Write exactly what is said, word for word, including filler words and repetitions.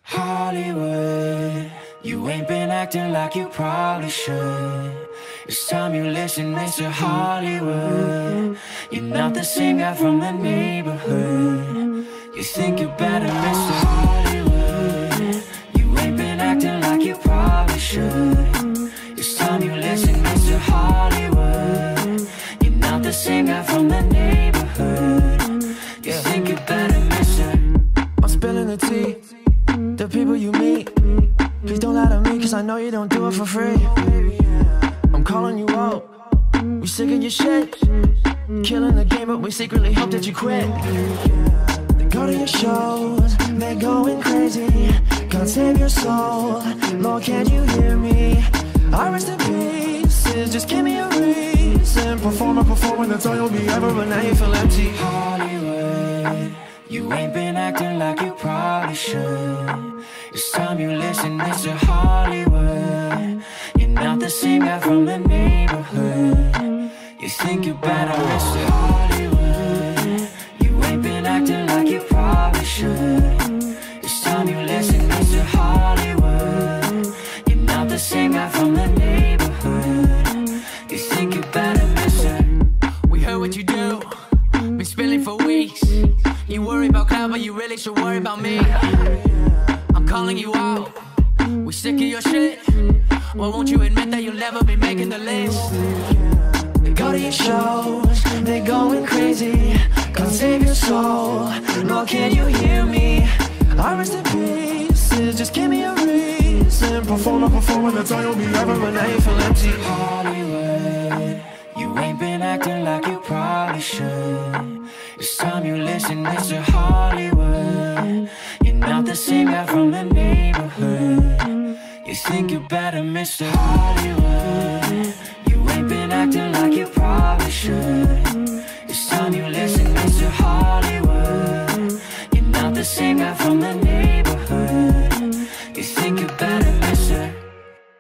Hollywood, you ain't been acting like you probably should. It's time you listen, Mister Hollywood. You're not the same guy from the neighborhood. You think you're better, Mister Hollywood. You ain't been acting like you probably should. It's time you listen, Mister Hollywood. You're not the same guy from the neighborhood. You think you're better, Mister I'm spilling the tea. The people you meet, please don't lie to me, cause I know you don't do it for free. I'm calling you out, we sick of your shit. Killing the game, but we secretly hope that you quit. They go to your shows, they're going crazy. God save your soul, Lord, can you hear me? I rest in pieces, just give me a reason. Perform, I perform, and that's all you'll be ever, but now you feel empty. Hollywood, you ain't been acting like you probably should. It's time you listen, Mister Hollywood. You're not the same guy from the neighborhood. You think you're better, Mister Hollywood. You ain't been acting like you probably should. It's time you listen, Mister Hollywood. You're not the same guy from the neighborhood. You think you're better, Mister We heard what you do, been spilling for weeks. You worry about cloud, but you really should worry about me. I'm calling you out, we sick of your shit. Why won't you admit that you'll never be making the list? They go to your shows, they're going crazy. God save your soul, Lord, can you hear me? I rest in pieces, just give me a reason. Perform, I perform, and that's all you'll be ever, but now you feel empty. Hollywood, you ain't been acting like you probably should. It's time you listen, Mister Hollywood. You're not the same guy from the neighborhood. You think you're better, Mister Hollywood. You ain't been acting like you probably should. It's time you listen, Mister Hollywood. You're not the same guy from the neighborhood. You think you're better, Mister